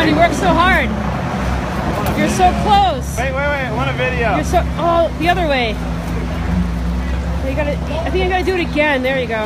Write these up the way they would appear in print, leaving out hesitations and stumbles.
You work so hard. You're so close. Wait, I want a video. You're so, oh, the other way. You gotta, I think I gotta do it again. There you go.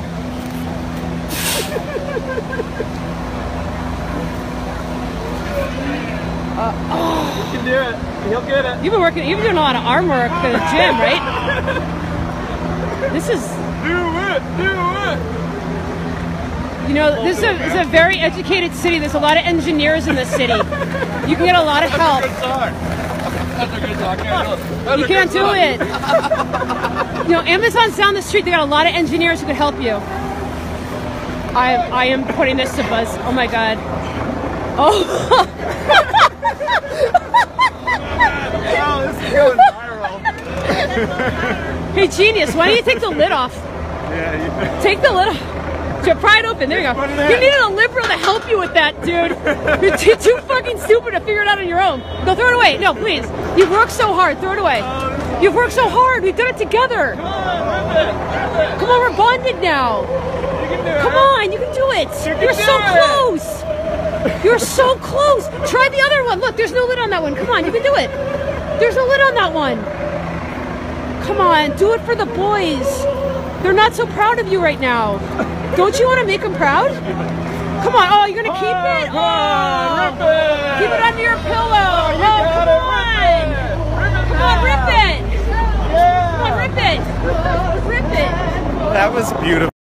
You can do it. He'll get it. You've been doing a lot of arm work at the gym, right? This is... Do it! You know, this is a very educated city. There's a lot of engineers in this city. You can get a lot of help. That's a good talk. You can't do it. You know, Amazon's down the street. They got a lot of engineers who could help you. I am putting this to buzz. Oh my god. Oh. Oh, this is going viral. Hey, genius, why don't you take the lid off? Yeah, Take the lid off. Pry it open. There you go. You needed a liberal to help you with that, dude. You're too fucking stupid to figure it out on your own. Go, throw it away. No, please. You've worked so hard. Throw it away. You've worked so hard. We've done it together. Come on, rip it. Come on, we're bonded now. You can do it. Come on, you can do it. You're so close. You're so close. Try the other one. Look, there's no lid on that one. Come on, you can do it. There's no lid on that one. Come on, do it for the boys. They're not so proud of you right now. Don't you want to make them proud? Come on. Oh, you're going to keep it? Come on, rip it. Keep it under your pillow. You got it. Come on, rip it. Yeah. Come on, rip it. Rip it. That was beautiful.